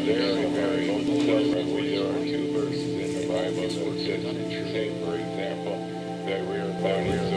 very, very different. There are two verses in the Bible that says, say, for example, that we are